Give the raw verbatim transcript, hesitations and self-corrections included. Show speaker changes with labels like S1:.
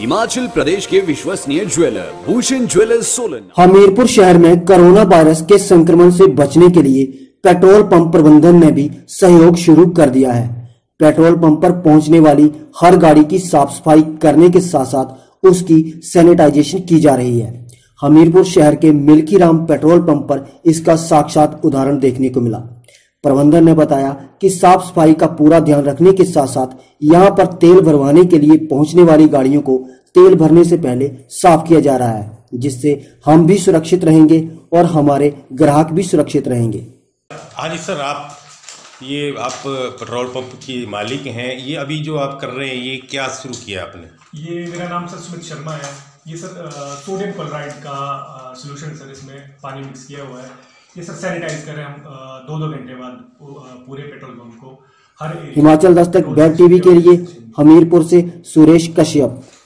S1: हिमाचल प्रदेश के विश्वसनीय jeweller Bhushan jewellers Solan.
S2: Hamirpur शहर में कोरोना वायरस के संक्रमण से बचने के लिए पेट्रोल पंप प्रबंधन ने भी सहयोग शुरू कर दिया है। पेट्रोल पंप पर पहुंचने वाली हर गाड़ी की साफ सफाई करने के साथ साथ उसकी सैनिटाइजेशन की जा रही है। हमीरपुर शहर के मिल्की राम पेट्रोल पंप पर इसका साक्षात उदाहरण देखने को मिला। प्रबंधन ने बताया कि साफ सफाई का पूरा ध्यान रखने के साथ साथ यहां पर तेल भरवाने के लिए पहुंचने वाली गाड़ियों को तेल भरने से पहले साफ किया जा रहा है, जिससे हम भी सुरक्षित रहेंगे और हमारे ग्राहक भी सुरक्षित रहेंगे।
S3: हाँ जी सर, आप ये आप पेट्रोल पंप की मालिक हैं, ये अभी जो आप कर रहे हैं ये क्या शुरू किया आपने?
S4: ये मेरा नाम सर सुमित शर्मा है। ये सर सोडियम क्लोराइड का सॉल्यूशन सर, इसमें पानी मिक्स किया हुआ है। ये सर सैनिटाइज कर रहे हैं हम दो दो घंटे बाद पूरे पेट्रोल पंप को। हर
S2: हिमाचल दस्तक वेब टीवी के लिए हमीरपुर से सुरेश कश्यप।